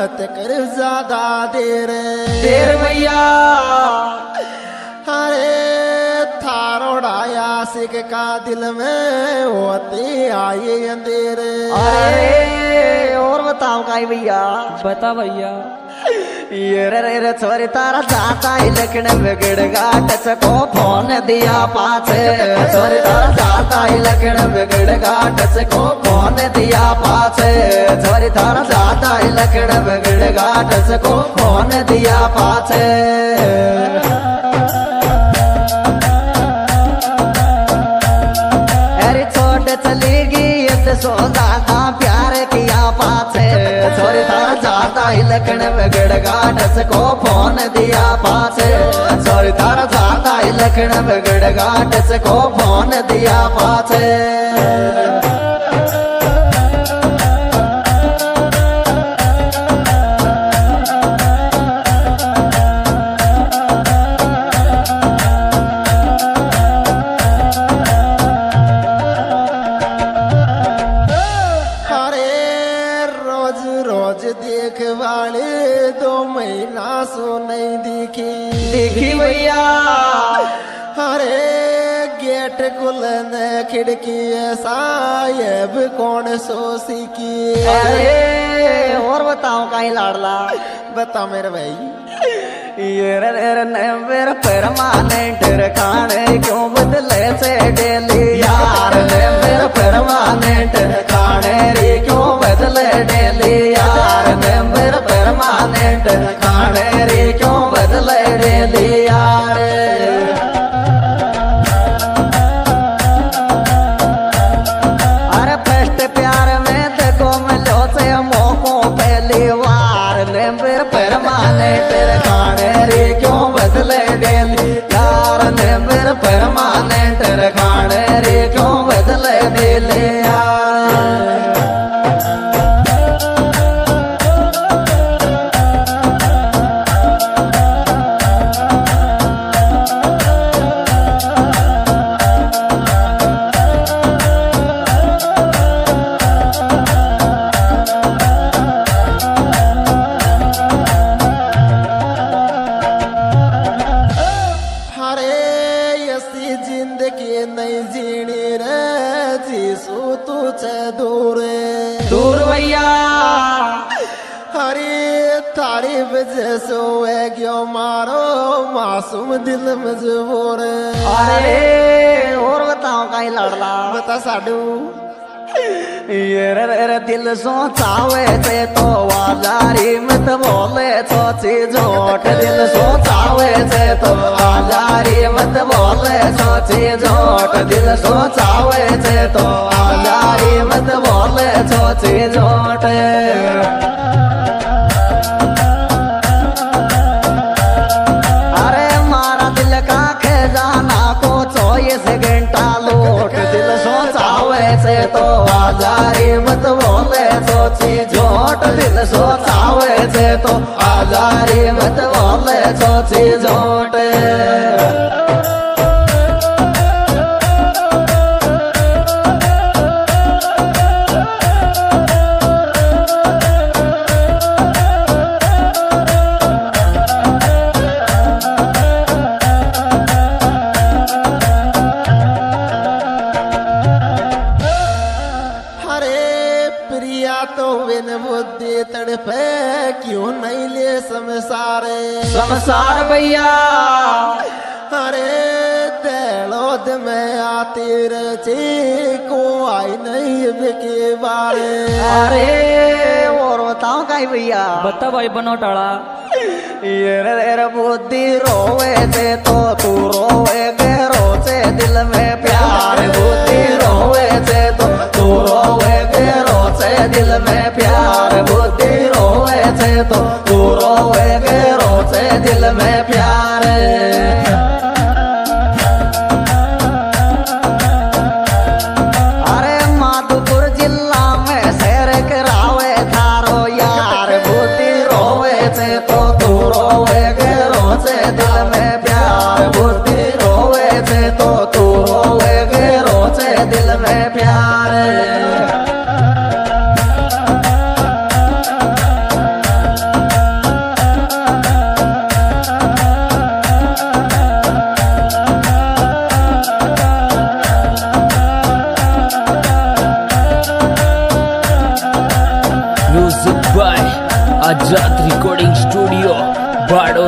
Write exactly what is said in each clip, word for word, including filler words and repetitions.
मत कर ज्यादा देर देर भैया। अरे थारोड़ा आशिक का दिल में होते आए अंधेर। अरे और बताओ का भैया। बता भैया। ये रे रे छोरी तारा जाता ही लखन बिगड़ घाट को फोन दिया पाछे। छोरी तारा जाता ही लखन बिगड़ घाट को फोन दिया पाछे। छोरी तारा जाता ही लखन बिगड़ घाट को फोन दिया पाछे। अरे छोड़ चलेगी ये सो ज्यादा प्यार किया पाछे। छोरी तारा जाता ही लखन बिगड़ घाट को फोन दिया पाछे। छोरी तारा जाता ही लखन बिगड़ घाट को फोन दिया पाछे। देख वाले दो महीना सो नहीं दिखी दिखी भैया। अरे गेट खुलन खिड़की साहेब कौन सो सीखी। अरे और बताओ कहीं लाडला। बता मेरे भाई। ये रे रे मेरे परमानेंट खाने क्यों बदले से डेली यार। मेरे परमानेंट खाने रे क्यों बदले डेली यार। मेरे परमानेंट खाने रे क्यों बदले डेली यार। अरे फर्स्ट प्यार में देखो मिलो से मोको पहली बार। मेरे परमानेंट खाने रे क्यों बदले डेली यार। मेरे परमानेंट खाने रे क्यों बदले डेली यार। जिंदगी नहीं जीनी रे जीसू तुझे दूर दूर भैया। हरी थारी वजह से है क्यों मारो मासूम दिल मजबूर। अरे और बताओ कहीं लाडला। बता साडू। ये रे रे दिल सोचावे से तो आजारी मत बोले सोची झोट। दिल सोचावे से तो आजारी मत बोले सोची झोट। दिल सोचावे से तो आजारी मत बोले सोची झोट। अरे मारा दिल का खजाना को चौबीस घंटा लूट। दिल सोचावे से तो आजारी मत बोले सोची झोट। दिल सोचावे से तो आजारी मत बोले सोची झोट। तो बिन बुद्धि तड़पे क्यों नहीं ले संसार। संसार भैया। अरे तेलोद में आती रची को आई नहीं बिके बारे। अरे और बताओ का भैया। बता भाई बनो टाड़ा। ये रे बुद्धि रोवे से तो तू रोवे गहरो से दिल में प्यार। बुद्धि रोवे से तो तू रोवे गहरो से दिल में प्यार। बुद्धि रोवे से तो तू रोवे गहरो से दिल में प्यार। अरे माधोपुर जिला में शेर करावे थारो यार। बुद्धि रोवे से तो तू रोवे गहरो से दिल में प्यार। बुद्धि रोवे से तो तू रोवे गहरो से दिल में प्यार।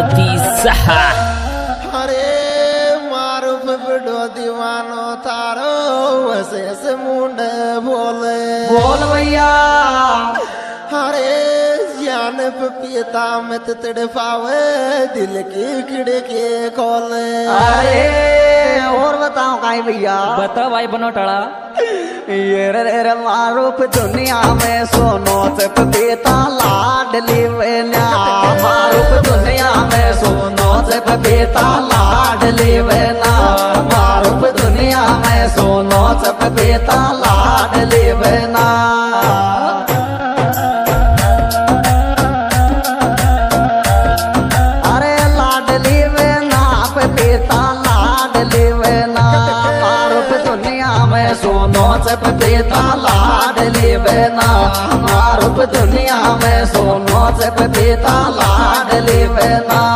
तीसहा अरे मारो बड़ो दीवानो थारो वैसे से मुंड बोले बोल भैया अरे जान पपीता में तड़पावे दिल की खिड़की खोले। अरे और बताओ काई भैया बता भाई बनोटाला ये रे रे मारूप दुनिया में सोनो से पपीता लाडली वेना मारूप दुनिया में सोनो से पपीता लाडली वेना मारूप दुनिया में सोनो से पपीता लाडली वेना। अरे लाडली वेना पपीता लाडली वेना मारूप दुनिया में सोनो से पपीता लाडली वेना मारूप दुनिया में सोनो से पपीता लाडली वेना।